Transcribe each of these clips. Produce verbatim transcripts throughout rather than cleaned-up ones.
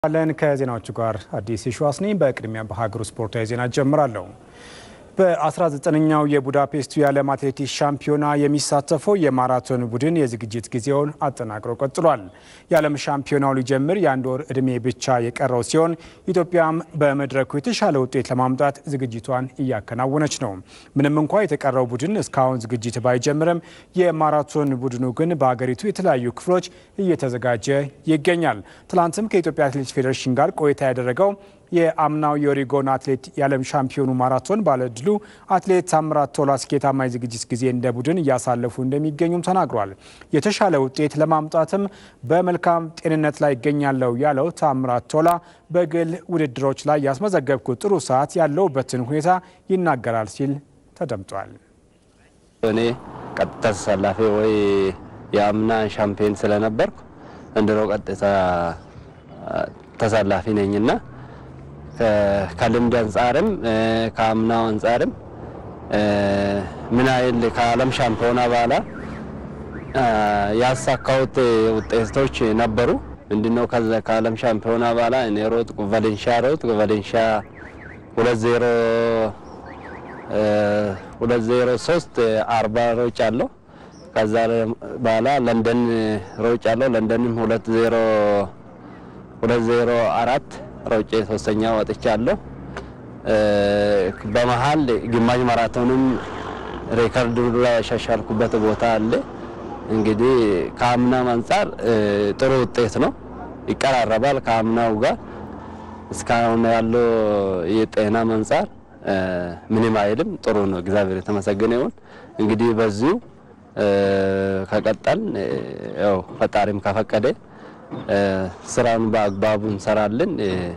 አለን ከዜናዎቹ ጋር አዲስ ሺዋስ ነኝ። በቅድሚያ በሀገር ስፖርታዊ ዜና ጀምራለሁ። በ19ኛው የቡዳፔስቱ የዓለም አትሌቲክስ ሻምፒዮና የሚሳተፈው የማራቶን ቡድን የዝግጅት ጊዜውን አጠናክሮ ቀጥሏል። የዓለም ሻምፒዮናው ሊጀምር የአንድ ወር ዕድሜ ብቻ የቀረው ሲሆን ኢትዮጵያም በመድረኩ የተሻለ ውጤት ለማምጣት ዝግጅቷን እያከናወነች ነው። ምንም እንኳ የተቀረው ቡድን እስካሁን ዝግጅት ባይጀምርም የማራቶን ቡድኑ ግን በአገሪቱ የተለያዩ ክፍሎች እየተዘጋጀ ይገኛል። ትላንትም ከኢትዮጵያ አትሌቲክስ ፌዴሬሽን ጋር ቆይታ ያደረገው የአምናው የኦሪጎን አትሌት የዓለም ሻምፒዮኑ ማራቶን ባለድሉ አትሌት ታምራት ቶላ ስኬታማ የዝግጅት ጊዜ እንደ ቡድን እያሳለፉ እንደሚገኙም ተናግሯል። የተሻለ ውጤት ለማምጣትም በመልካም ጤንነት ላይ ይገኛለው ያለው ታምራት ቶላ በግል ውድድሮች ላይ ያስመዘገብኩት ጥሩ ሰዓት ያለውበትን ሁኔታ ይናገራል ሲል ተደምጧል። እኔ ቀጥታ ተሰላፊ ወይ የአምና ሻምፒዮን ስለነበርኩ እንደሮ ቀጥታ ተሰላፊ ነኝና ከልምድ አንጻርም ከአምናው አንጻርም ምን አይል ከዓለም ሻምፒዮና በኋላ ያሳካውት ውጤቶች ነበሩ። ምንድነው ከዛ ከዓለም ሻምፒዮና በኋላ እኔ ሮጥ ቫሌንሺያ ሮጥ ቫሌንሺያ ሁለት ዜሮ ሶስት አርባ ሮጭ አለው። ከዛ በኋላ ለንደን ሮጭ አለው። ለንደንም ሁለት ዜሮ አራት ሮጬ ሶስተኛ ወጥቻለሁ። በመሃል ግማሽ ማራቶንም ሪከርድ ላይ ያሻሻልኩበት ቦታ አለ። እንግዲህ ከአምና አንፃር ጥሩ ውጤት ነው፣ ይቀራረባል ከአምናው ጋር። እስካሁን ያለው የጤና አንፃር ምንም አይልም፣ ጥሩ ነው። እግዚአብሔር የተመሰገነ ይሁን። እንግዲህ በዚሁ ከቀጠል ያው ፈጣሪም ከፈቀደ ስራውን በአግባቡ እንሰራለን።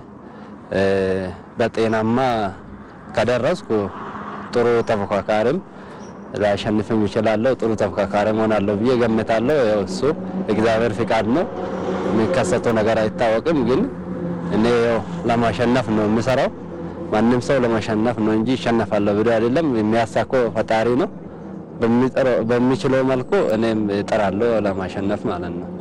በጤናማ ከደረስኩ ጥሩ ተፎካካሪም ላሸንፍም ይችላል። ጥሩ ተፎካካሪም ሆናለሁ ብዬ ገምታለሁ። ያው እሱ እግዚአብሔር ፍቃድ ነው፣ የሚከሰተው ነገር አይታወቅም። ግን እኔ ያው ለማሸነፍ ነው የምሰራው። ማንንም ሰው ለማሸነፍ ነው እንጂ ይሸነፋል ብሎ አይደለም፣ የሚያሳካው ፈጣሪ ነው። በሚችለው መልኩ እኔም እጠራለሁ ለማሸነፍ ማለት ነው።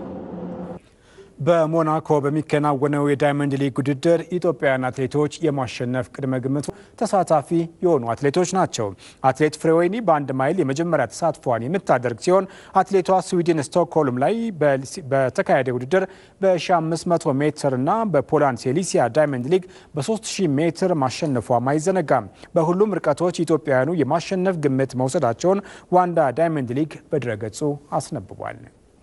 በሞናኮ በሚከናወነው የዳይመንድ ሊግ ውድድር ኢትዮጵያውያን አትሌቶች የማሸነፍ ቅድመ ግምቱ ተሳታፊ የሆኑ አትሌቶች ናቸው። አትሌት ፍሬወይኒ በአንድ ማይል የመጀመሪያ ተሳትፏን የምታደርግ ሲሆን አትሌቷ ስዊድን ስቶክሆልም ላይ በተካሄደ ውድድር በ1500 ሜትር እና በፖላንድ ሴሊሲያ ዳይመንድ ሊግ በ3000 ሜትር ማሸነፏም አይዘነጋም። በሁሉም ርቀቶች ኢትዮጵያውያኑ የማሸነፍ ግምት መውሰዳቸውን ዋንዳ ዳይመንድ ሊግ በድረገጹ አስነብቧል።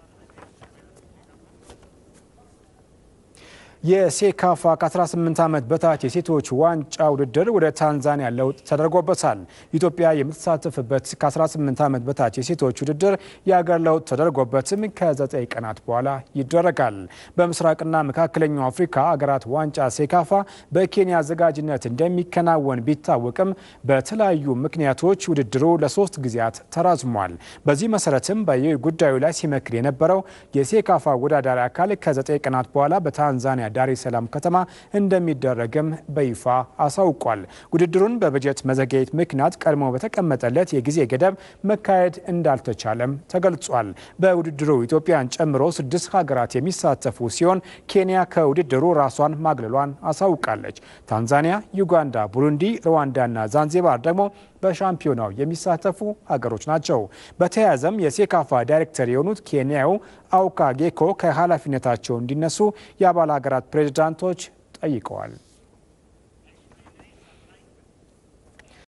የሴካፋ ከ18 ዓመት በታች የሴቶች ዋንጫ ውድድር ወደ ታንዛኒያ ለውጥ ተደርጎበታል። ኢትዮጵያ የምትሳተፍበት ከ18 ዓመት በታች የሴቶች ውድድር የአገር ለውጥ ተደርጎበትም ከዘጠኝ ቀናት በኋላ ይደረጋል። በምስራቅና መካከለኛው አፍሪካ አገራት ዋንጫ ሴካፋ በኬንያ አዘጋጅነት እንደሚከናወን ቢታወቅም በተለያዩ ምክንያቶች ውድድሩ ለሶስት ጊዜያት ተራዝሟል። በዚህ መሰረትም በጉዳዩ ላይ ሲመክር የነበረው የሴካፋ ወዳዳሪ አካል ከዘጠኝ ቀናት በኋላ በታንዛኒያ ዳሬ ሰላም ከተማ እንደሚደረግም በይፋ አሳውቋል። ውድድሩን በበጀት መዘግየት ምክንያት ቀድሞ በተቀመጠለት የጊዜ ገደብ መካሄድ እንዳልተቻለም ተገልጿል። በውድድሩ ኢትዮጵያን ጨምሮ ስድስት ሀገራት የሚሳተፉ ሲሆን ኬንያ ከውድድሩ ራሷን ማግለሏን አሳውቃለች። ታንዛኒያ፣ ዩጋንዳ፣ ቡሩንዲ፣ ሩዋንዳና ዛንዚባር ደግሞ በሻምፒዮናው የሚሳተፉ ሀገሮች ናቸው። በተያያዘም የሴካፋ ዳይሬክተር የሆኑት ኬንያው አውካ ጌኮ ከኃላፊነታቸው እንዲነሱ የአባል ሀገራት ፕሬዝዳንቶች ጠይቀዋል።